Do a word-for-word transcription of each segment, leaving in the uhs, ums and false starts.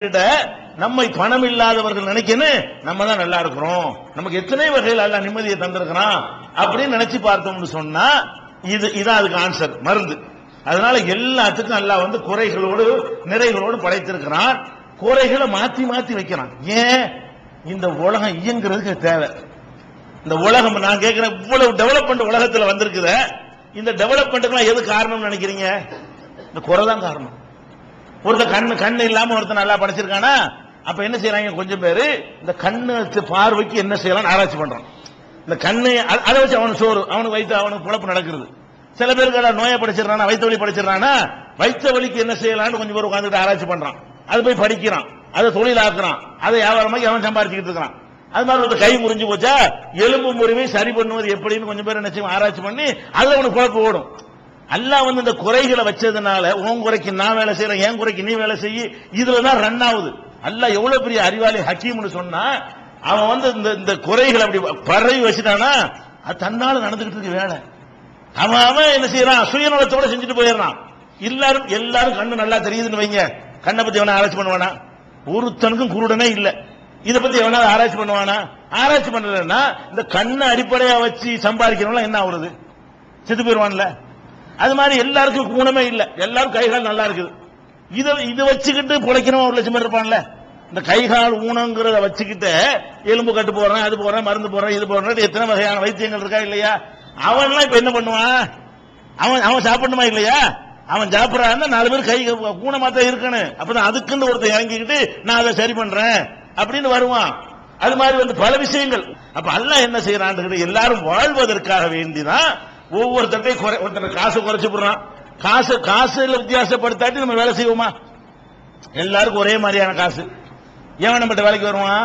நம்மை பணம் இல்லாதவர்கள் நினைக்கணும் நம்ம தான் நல்லா இருக்கிறோம், நமக்கு எத்தனை வகையில் அல்லாஹ் நிம்மதியை தந்திருக்கிறான் அப்படின்னு நினைச்சு பார்த்தோம்னு சொன்னா இது இதான் அதுக்கு ஆன்சர், மருந்து. அதனால எல்லாத்துக்கும் அல்லாஹ் வந்து குறைகளோடு நிறைகளோடு படைத்திருக்கிறான். குறைகளை மாத்தி மாத்தி வைக்கிறான். ஏன்? இந்த உலகம் இயங்குறதுக்கு தேவை. இந்த உலகம் நான் கேட்கிறேன், இவ்வளவு டெவலப்மெண்ட் உலகத்தில் வந்திருக்குத, இந்த டெவலப்மெண்ட்டுக்கு எது காரணம் நினைக்கிறீங்க? இந்த குறை தான் காரணம். ஒருத்தர் கண்ணு கண்ணு இல்லாம ஒருத்தர் நல்லா படைச்சிருக்கானா, அப்ப என்ன செய்யறாங்க கொஞ்சம் பேரு, இந்த கண்ணு பார்வைக்கு என்ன செய்யலாம் ஆராய்ச்சி பண்றான். இந்த கண்ணு அதை வச்சு அவனுக்கு சோறு, அவனுக்கு வைத்து அவனுக்கு குழப்பம் நடக்கிறது. சில பேருக்கு நோயை படிச்சிடறானா, வைத்த வலி படிச்சிடறானா, வைத்த வலிக்கு என்ன செய்யலாம்னு கொஞ்சம் பேர் உட்காந்துட்டு ஆராய்ச்சி பண்றான். அது போய் படிக்கிறான், அதை தொழில் ஆக்குறான், அதை வியாபாரமாக்கி அவன் சம்பாதிச்சுக்கிட்டு இருக்கிறான். அது மாதிரி ஒரு கை முறிஞ்சு போச்சா, எலும்பு முறிவை சரி பண்ணுவது எப்படின்னு கொஞ்சம் பேர் என்ன செய்யும் ஆராய்ச்சி பண்ணி அதுல அவனுக்கு குழப்பம் ஓடும். அல்லாஹ் வந்து இந்த குறைகளை வச்சதுனால உன் குறைக்கு நான் வேலை செய்யறேன், என் குறைக்கு நீ வேலை செய்ய, இதுலதான் ரன் ஆகுது. அல்லாஹ் எவ்வளவு பெரிய அறிவாளி ஹக்கீம்னு சொன்னா, அவன் வந்து இந்த இந்த குறைகளை அப்படி பரவி வச்சுட்டானா அது தன்னால நடந்துகிட்டு இருக்கு வேலை. அவன் அவன் என்ன செய்யறான், சுயநலத்தோட செஞ்சுட்டு போயிடறான். எல்லாரும் எல்லாரும் கண்ணு நல்லா தெரியுதுன்னு வைங்க, கண்ணை பத்தி எவனா ஆராய்ச்சி பண்ணுவானா? ஒருத்தனுக்கும் குருடனே இல்ல. இதை பத்தி எவனா ஆராய்ச்சி பண்ணுவானா? ஆராய்ச்சி பண்ணலன்னா இந்த கண்ணை அடிப்படையா வச்சு சம்பாதிக்கிறவங்க என்ன ஆகுறது? செத்து போயிருவான்ல. அது மாதிரி எல்லாருக்கும் குணமே இல்ல, எல்லாரும் கைகால் நல்லா இருக்குது. இதை இதை வச்சுக்கிட்டு பிழைக்கிறவன் ஒரு லட்சம் பேர் இருப்பான்ல. இந்த கைகால் ஊனங்கிறத வச்சுக்கிட்டு எலும்பு கட்டு போடுறேன், அது போடுறேன், மருந்து போடுறேன், இது போடுறேன், எத்தனை வகையான வைத்தியங்கள் இருக்கா இல்லையா? அவன்லாம் இப்ப என்ன பண்ணுவான்? அவன் அவன் சாப்பிடணுமா இல்லையா? அவன் சாப்பிடறான்னா நாலு பேர் கை ஊனமா தான் இருக்கணும். அப்பதான் அதுக்குன்னு ஒருத்தர் இறங்கிக்கிட்டு நான் அதை சரி பண்றேன் அப்படின்னு வருவான். அது மாதிரி வந்து பல விஷயங்கள். அப்ப அல்லாஹ் என்ன செய்யறான், எல்லாரும் வாழ்வதற்காக வேண்டிதான் ஒவ்வொருத்தையும் ஒருத்தர் காசு குறைச்சு போடுறான். காசு காசுல வித்தியாசப்படுத்தாட்டி நம்ம வேலை செய்வோமா? எல்லாருக்கும் ஒரே மாதிரியான காசு. ஏன் நம்மகிட்ட வேலைக்கு வருவான்?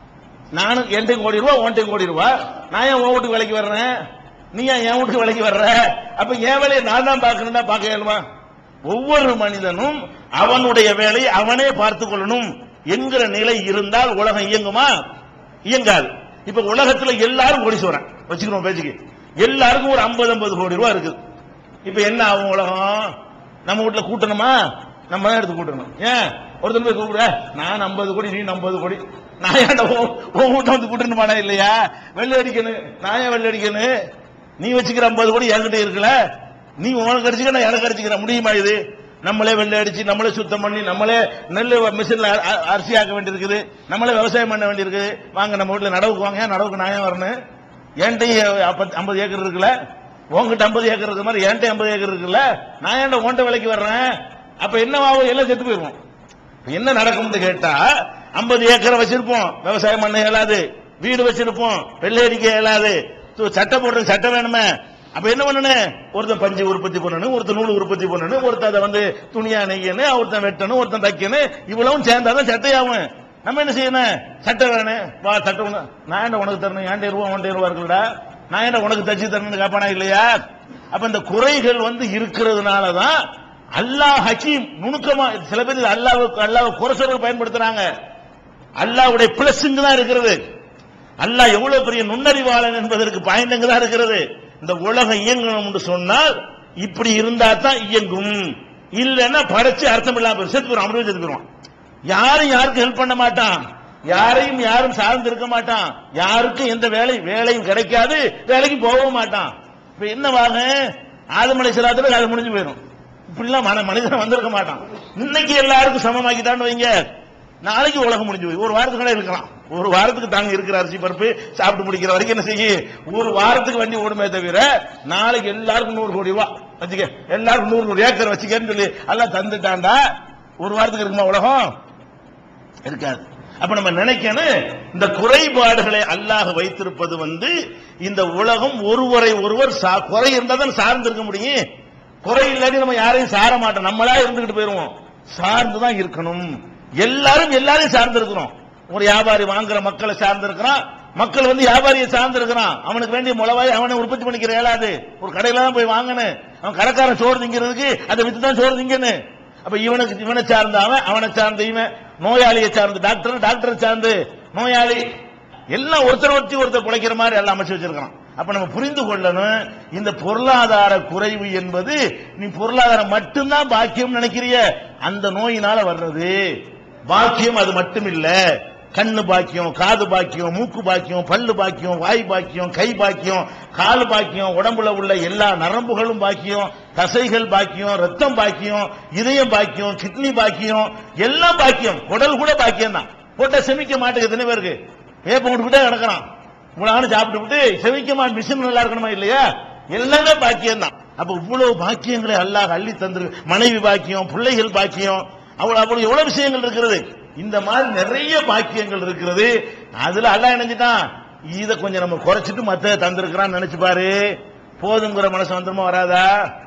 நானும் என்கிட்ட கோடி ரூபா, உன்கிட்ட கோடி ரூபா, நான் ஏன் உன் வீட்டுக்கு வேலைக்கு வர்றேன், நீ ஏன் என் வீட்டுக்கு வேலைக்கு வர்ற? அப்ப என் வேலையை நான் தான் பார்க்கணும் தான் பார்க்க இயலுமா? ஒவ்வொரு மனிதனும் அவனுடைய வேலையை அவனே பார்த்துக் கொள்ளணும் என்கிற நிலை இருந்தால் உலகம் இயங்குமா? இயங்காது. இப்ப உலகத்துல எல்லாரும் கோடீஸ்வரன் வச்சுக்கணும் பேச்சுக்கு, எல்லாருக்கும் ஒரு ஐம்பது ஐம்பது கோடி ரூபாய் இருக்குது. இப்ப என்ன ஆகும் உலகம்? நம்ம வீட்டுல கூட்டணுமா? நம்ம தான் எடுத்து கூட்டணும். ஏன் ஒருத்தர் போய் கூப்பிட, நான் ஐம்பது கோடி நீ ஐம்பது கோடி, நான் ஏன்டா உன் வீட்டை வந்து கூட்டணுமாடா? இல்லையா? வெள்ளை அடிக்கணும், நான் ஏன் வெள்ளை அடிக்கணும்? நீ வச்சுக்கிற ஐம்பது கோடி என்கிட்ட இருக்கல, நீ உனக்கு அடிச்சுக்க, நான் எனக்கு அடிச்சுக்கிற முடியுமா? இது நம்மளே வெள்ளை அடிச்சு, நம்மளே சுத்தம் பண்ணி, நம்மளே நெல் மிஷின்ல அரிசி ஆக்க வேண்டியிருக்குது, நம்மளே விவசாயம் பண்ண வேண்டியிருக்குது. வாங்க நம்ம வீட்டுல நடவுக்கு வாங்க. நடவுக்கு நான் ஏன் வரணும்? என்கிட்ட ஐம்பது ஏக்கர் இருக்குல்ல, உங்ககிட்ட ஐம்பது ஏக்கர் இருக்கிற மாதிரி என்கிட்ட ஐம்பது ஏக்கர் இருக்குல்ல, நான் ஏன்டா உன்கிட்ட விலைக்கு வர்றேன்? அப்ப என்னவாகும்? எல்லாம் செத்து போயிருவோம். என்ன நடக்கும்னு கேட்டா, ஐம்பது ஏக்கரை வச்சிருப்போம், விவசாயம் பண்ண இயலாது, வீடு வச்சிருப்போம், வெள்ளை அடிக்க இயலாது, சட்டம் போடுறது சட்டம் வேணுமே. அப்ப என்ன பண்ணணும்? ஒருத்தன் பஞ்சு உற்பத்தி பண்ணணும், ஒருத்தன் நூல் உற்பத்தி பண்ணணும், ஒருத்தன் அதை வந்து துணியா நெய்யணும், ஒருத்தன் வெட்டணும், ஒருத்தன் தைக்கணும், இவ்வளவும் சேர்ந்தாதான் சட்டையாகும். நம்ம என்ன செய்யணும்? சட்டை வேணும், வா சட்டை. நான் என்ன உனக்கு தரணும்? ஏன்டே ரூபா ஒன்றே ரூபா இருக்குல்லடா, நான் என்ன உனக்கு தச்சு தரணும்னு காப்பானா இல்லையா? அப்ப இந்த குறைகள் வந்து இருக்கிறதுனாலதான் அல்லாஹ் ஹக்கீம் நுணுக்கமா. சில பேர் அல்லாவுக்கு அல்லாஹ் குறை சொல்ல பயன்படுத்துறாங்க. அல்லாஹ்வுடைய பிளஸ்ங்க தான் இருக்கிறது. அல்லாஹ் எவ்வளவு பெரிய நுண்ணறிவாளன் என்பதற்கு பயந்தங்க தான் இருக்கிறது. இந்த உலகம் இயங்கணும் என்று சொன்னால் இப்படி இருந்தா தான் இயங்கும். இல்லைன்னா படைச்சு அர்த்தம் இல்லாம செத்து போயிடும், அமர்வு செத்து போயிடுவான். யாரும் யாருக்கும் ஹெல்ப் பண்ண மாட்டான், யாரையும் யாரும் சார்ந்து இருக்க மாட்டான், யாருக்கும் எந்த வேலை வேலையும் கிடைக்காது, வேலைக்கு போகவும் மாட்டான். இப்ப என்னவாக ஆதம் அலைஹிஸ்ஸலாத்துல அது முடிஞ்சு போயிடும். இப்படிலாம் மனிதன் வந்திருக்க மாட்டான். இன்னைக்கு எல்லாருக்கும் சமமாக்கிட்டான்னு வைங்க, நாளைக்கு உலகம் முடிஞ்சு போய் ஒரு வாரத்துக்கு கூட இருக்கலாம். ஒரு வாரத்துக்கு தாங்க இருக்கிற அரிசி பருப்பு சாப்பிட்டு முடிக்கிற வரைக்கும் என்ன செய்ய, ஒரு வாரத்துக்கு வண்டி ஓடுமே தவிர நாளைக்கு எல்லாருக்கும் நூறு கோடி ரூபா வச்சுக்க, எல்லாருக்கும் நூறு கோடி ஏக்கர் வச்சுக்கன்னு சொல்லி எல்லாம் தந்துட்டாண்டா ஒரு வாரத்துக்கு இருக்குமா உலகம்? இருக்காது. அப்ப நம்ம நினைக்கணும், இந்த குறைபாடுகளை அல்லாஹ் வைத்திருப்பது வந்து இந்த உலகம் ஒருவரை ஒருவர் குறை இருந்தா தான் சார்ந்து இருக்க முடியும். குறை இல்லாட்டி நம்ம யாரையும் சார மாட்டோம், நம்மளா இருந்துகிட்டு போயிருவோம். சார்ந்துதான் இருக்கணும். எல்லாரும் எல்லாரையும் சார்ந்து இருக்கிறோம். ஒரு வியாபாரி வாங்குற மக்களை சார்ந்து இருக்கிறான், மக்கள் வந்து வியாபாரியை சார்ந்து இருக்கிறான். அவனுக்கு வேண்டிய முளவாய் அவனை உற்பத்தி பண்ணிக்கிற இயலாது, ஒரு கடையில தான் போய் வாங்கணும். அவன் கடைக்காரன் சோறு திங்கிறதுக்கு அதை வித்து தான் சோறு திங்கன்னு. அப்ப இவனுக்கு இவனை சார்ந்த அவன், அவனை சார்ந்த இவன், நோயாளியை சார்ந்து டாக்டர், டாக்டரை சார்ந்து நோயாளி, எல்லாம் ஒருத்தர் ஒருத்தி ஒருத்தர் பிழைக்கிற மாதிரி எல்லாம் அமைச்சு வச்சிருக்கான். அப்ப நம்ம புரிந்து கொள்ளணும், இந்த பொருளாதார குறைவு என்பது நீ பொருளாதாரம் மட்டும்தான் பாக்கியம் நினைக்கிறிய, அந்த நோயினால வர்றது. பாக்கியம் அது மட்டும் இல்ல, கண்ணு பாக்கியம், காது பாக்கியம், மூக்கு பாக்கியம், பல்லு பாக்கியம், வாய் பாக்கியம், கை பாக்கியம், கால் பாக்கியம், உடம்புல உள்ள எல்லா நரம்புகளும் பாக்கியம், தசைகள் பாக்கியம், ரத்தம் பாக்கியம், இதயம் பாக்கியம், கிட்னி பாக்கியம், எல்லாம் பாக்கியம். குடல் கூட பாக்கியம் தான். போட்டா செமிக்க மாட்டேங்குது. எத்தனை பேருக்கு வேப்ப விட்டுக்கிட்டே கிடக்கிறான், இவ்வளவு சாப்பிட்டு விட்டு செமிக்க மாட்டு மிஷின் நல்லா இருக்கணுமா இல்லையா? எல்லாமே பாக்கியம் தான். அப்ப இவ்வளவு பாக்கியங்களை அல்லாஹ் அள்ளி தந்து, மனைவி பாக்கியம், பிள்ளைகள் பாக்கியம், அவ்வளவு அவ்வளவு எவ்வளவு விஷயங்கள் இருக்கிறது. இந்த மாதிரி நிறைய பாக்கியங்கள் இருக்கிறது. அதுல அல்லாஹ் நினைச்சிட்டான், இத கொஞ்சம் நம்ம குறைச்சிட்டு மத்த தந்திருக்கிறான்னு நினைச்சு பாரு, போதுங்கிற மனசு வந்துருமா வராதா?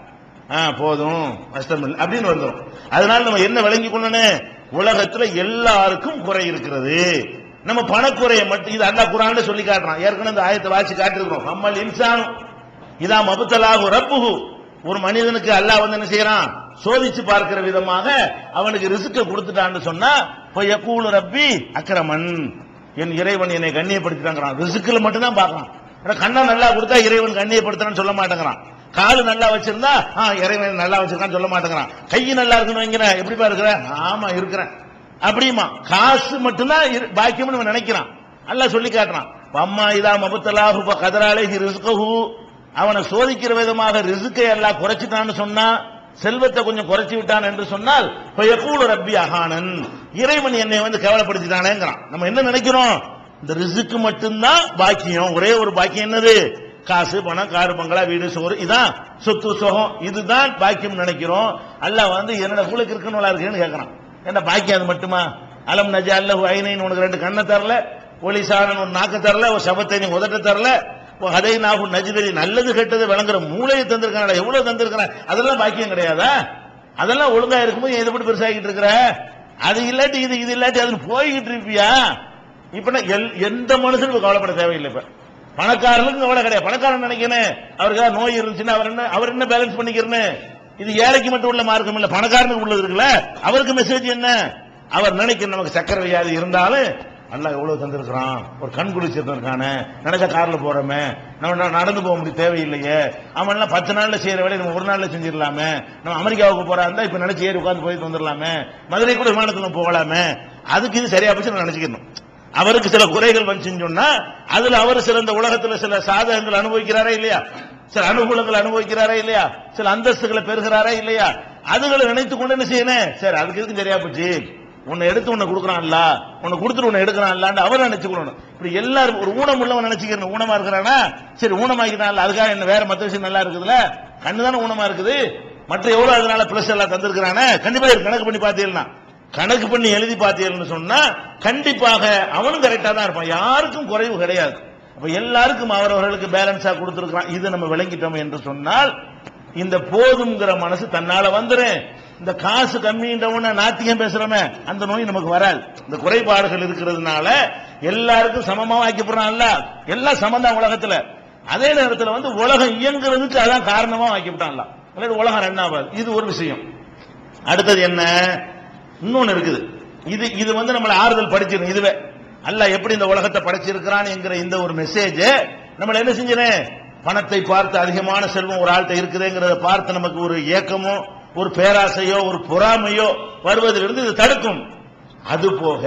போதும் கஷ்டம் இல்லை அப்படின்னு வந்துடும். அதனால நம்ம என்ன விளங்கி கொள்ளணும், உலகத்துல எல்லாருக்கும் குறை இருக்கிறது. நம்ம பணக்குறையை மட்டும் இது அல்லாஹ் குர்ஆன்ல சொல்லி காட்டுறான். ஏற்கனவே இந்த ஆயத்தை வாசி காட்டிருக்கிறோம். அம்மல் இன்சான் இதா மபுத்தலாஹு ரப்புஹு, ஒரு மனிதனுக்கு அல்லாஹ் வந்து என்ன செய்யறான், சோதிச்சு பார்க்கிற விதமாக அவனுக்கு ரிஸ்க் கொடுத்துட்டான்னு சொன்னா, யகூலு ரப்பி அக்ரமன், என் இறைவன் என்னை கண்ணியப்படுத்திட்டாங்கிறான். ரிஸ்க்ல மட்டும் தான் பார்க்கறான். கண்ணா நல்லா கொடுத்தா இறைவன் கண்ணியப்படுத்துறான்னு சொல்ல மாட்டேங்கிறான். காலு நல்லா வச்சிருந்தா இறைவன் நல்லா வச்சிருக்கான்னு சொல்ல மாட்டேங்கிறான். கை நல்லா இருக்குன்னு வைங்கிற, எப்படிப்பா இருக்கிற, ஆமா இருக்கிறேன் அப்படிமா. காசு மட்டும்தான் பாக்கியம்னு நினைக்கிறான். அல்லாஹ் சொல்லி காட்டுறான். அம்மா இதா மபுத்தலாஹு கதராலேஹி ரிஸ்கஹு, அவனை சோதிக்கிற விதமாக ரிஸ்கை எல்லாம் குறைச்சிட்டான்னு சொன்னா, செல்வத்தை கொஞ்சம் குறைச்சி விட்டான் என்று சொன்னால், யகூலு ரப்பி அஹானன், இறைவன் என்னை வந்து கேவலப்படுத்திட்டானேங்கிறான். நம்ம என்ன நினைக்கிறோம், இந்த ரிஸ்க் மட்டும்தான் பாக்கியம். ஒரே ஒரு பாக்கியம் என்னது, காசு, பணம், காரு, பங்களா, வீடு, சோறு, இதான் சொத்து சுகம், இதுதான் பாக்கியம் நினைக்கிறோம். அல்லாஹ் வந்து என்னோட குழுக்கு இருக்குன்னு இருக்குன்னு கேட்கறான். என்ன பாக்கியம் அது மட்டுமா? அலம் நஜ அல்லஹு ஐனைன், உனக்கு ரெண்டு கண்ணை தரல, ஒலிசானன் ஒரு நாக்கு தரல, ஒரு சபத்தை நீ உதட்ட தரல, அதை நாகும் நஜிதரி நல்லது கெட்டது விளங்குற மூளையை தந்திருக்கான, எவ்வளவு தந்திருக்கிறான், அதெல்லாம் பாக்கியம் கிடையாதா? அதெல்லாம் ஒழுங்கா இருக்கும்போது எதை பற்றி பெருசாகிட்டு இருக்கிற? அது இல்லாட்டி இது, இது இல்லாட்டி அது போய்கிட்டு இருப்பியா? இப்ப எந்த மனுஷனுக்கு கவலைப்பட தேவையில்லை. இப்ப பணக்காரனுக்கு கவலை கிடையாது. பணக்காரன் நினைக்கிறேன் அவருக்காக நோய் இருந்துச்சுன்னா அவர் என்ன அவர் என்ன பேலன்ஸ் பண்ணிக்கிறேன்னு. இது ஏழைக்கு மட்டும் உள்ள மார்க்கம் இல்ல, பணக்காரனுக்கு உள்ளது இருக்குல்ல, அவருக்கு மெசேஜ் என்ன, அவர் நினைக்கிற நமக்கு சக்கரை வியாதி இருந்தாலும் அல்லாஹ் எவ்வளவு தந்திருக்கிறான், ஒரு கண் குளிச்சிருக்கானே, நினைச்ச கார்ல போறோமே, நம்ம நடந்து போக முடியும் தேவையில்லையே, அவன் எல்லாம் பத்து நாள்ல செய்யற வேலையை நம்ம ஒரு நாள்ல செஞ்சிடலாமே, நம்ம அமெரிக்காவுக்கு போறா இருந்தா இப்ப நினைச்சு ஏறி உட்காந்து போயிட்டு வந்துடலாமே, மதுரை கூட விமானத்துல போகலாமே, அதுக்கு இது சரியா போச்சு நினைச்சுக்கணும். அவருக்கு சில குறைகள் வந்துச்சுன்னு சொன்னா, அதுல அவர் சில இந்த உலகத்துல சில சாதகங்கள் அனுபவிக்கிறாரா இல்லையா, சில அனுகூலங்கள் அனுபவிக்கிறாரா இல்லையா, சில அந்தஸ்துகளை பெறுகிறாரா இல்லையா, அதுகளை நினைத்து கொண்டு என்ன செய்யணும், சரி அதுக்கு எதுக்கும் சரியா போச்சு, உன்னை எடுத்து உன்னை கொடுக்கறான்ல, உன்னை கொடுத்துட்டு உன்னை எடுக்கிறான்ல அவர் நினைச்சுக்கணும். இப்படி எல்லாரும் ஒரு ஊனம் உள்ளவன் நினைச்சுக்கணும். ஊனமா இருக்கிறானா சரி ஊனமாக்கிட்டான்ல, அதுக்காக என்ன வேற மற்ற விஷயம் நல்லா இருக்குதுல்ல, கண்ணுதானே ஊனமா இருக்குது, மற்ற எவ்வளவு அதனால பிளஸ் எல்லாம் தந்திருக்கிறானே, கண்டிப்பா கணக்கு பண்ணி பார்த்தீங்கன்னா, கணக்கு பண்ணி எழுதி பார்த்தீங்கன்னு சொன்னா கண்டிப்பாக அவனும் கரெக்டா தான் இருப்பான், யாருக்கும் குறைவு கிடையாது. அப்ப எல்லாருக்கும் அவரவர்களுக்கு பேலன்ஸா கொடுத்திருக்கிறான். இது நம்ம விளங்கிட்டோம் என்று சொன்னால் இந்த போதுங்கிற மனசு தன்னால வந்துடும். இந்த காசு கம்மின்றவன நாத்தியம் பேசுறமே அந்த நோய் நமக்கு வராது. இந்த குறைபாடுகள் இருக்கிறதுனால எல்லாருக்கும் சமமா ஆக்கிப்படுறான்ல, எல்லாம் சமந்தான் உலகத்துல. அதே நேரத்தில் வந்து உலகம் இயங்குறதுக்கு அதான் காரணமா ஆக்கிவிட்டான்ல, உலகம் ரன் ஆகாது. இது ஒரு விஷயம். அடுத்தது என்ன, இன்னொன்னு இருக்குது. இது இது வந்து நம்மளை ஆறுதல் படிச்சிடும். இதுவே அல்லாஹ் எப்படி இந்த உலகத்தை படைச்சிருக்கிறான் என்கிற இந்த ஒரு மெசேஜ் நம்மள என்ன செஞ்சேன், பணத்தை பார்த்து அதிகமான செல்வம் ஒரு ஆள்கிட்ட இருக்குதுங்கிறத பார்த்து நமக்கு ஒரு ஏக்கமோ ஒரு பேராசையோ ஒரு பொறாமையோ வருவதிலிருந்து இது தடுக்கும். அது போக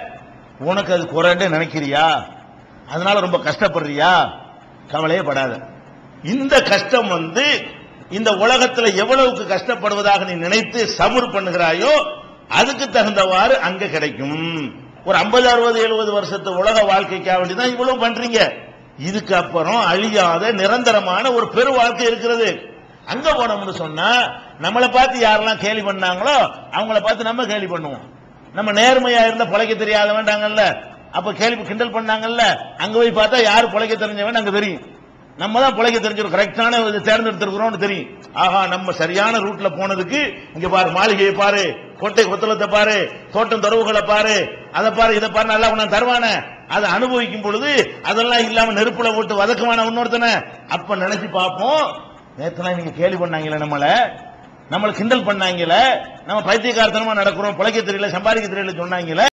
உனக்கு அது குறைன்னு நினைக்கிறியா, அதனால ரொம்ப கஷ்டப்படுறியா, கவலையே படாத. இந்த கஷ்டம் வந்து இந்த உலகத்துல எவ்வளவுக்கு கஷ்டப்படுவதாக நீ நினைத்து சபூர் பண்ணுகிறாயோ அதுக்கு தகுந்தவாறு அங்க கிடைக்கும். ஒரு ஐம்பது அறுபது எழுபது வருஷத்து உலக வாழ்க்கைக்காக வேண்டிதான் இவ்வளவு பண்றீங்க. இதுக்கு அப்புறம் அழியாத நிரந்தரமான ஒரு பெரு வாழ்க்கை இருக்கிறது. அங்க போனோம்னு சொன்னா நம்மளை பார்த்து யாரெல்லாம் கேலி பண்ணாங்களோ அவங்கள பார்த்து நம்ம கேலி பண்ணுவோம். நம்ம நேர்மையா இருந்தா பொழைக்க தெரியாத வேண்டாங்கல்ல, அப்ப கேள்வி கிண்டல் பண்ணாங்கல்ல, அங்க போய் பார்த்தா யாரு பொழைக்க தெரிஞ்சவன் அங்க தெரியும். நம்ம தான் பொழைக்க தெரிஞ்சிருக்கோம், கரெக்டான தேர்ந்தெடுத்திருக்கிறோம் தெரியும். ஆஹா நம்ம சரியான ரூட்ல போனதுக்கு இங்க பாரு, மாளிகையை பாரு, கோட்டை கொத்தளத்தை பாரு, தோட்டம் தொடர்புகளை பாரு, அதை பாரு இதை பாரு, நல்லா உன்ன தருவான. அதை அனுபவிக்கும் பொழுது அதெல்லாம் இல்லாம நெருப்புல போட்டு வதக்குவான இன்னொருத்தன. அப்ப நினைச்சு பார்ப்போம், நேத்தெல்லாம் நீங்க கேள்வி பண்ணாங்களே, நம்மள நம்மள கிண்டல் பண்ணாங்களே, நம்ம பைத்தியக்காரத்தனமா நடக்கிறோம், பொழைக்க தெரியல சம்பாதிக்க தெரியல சொன்னாங்களே.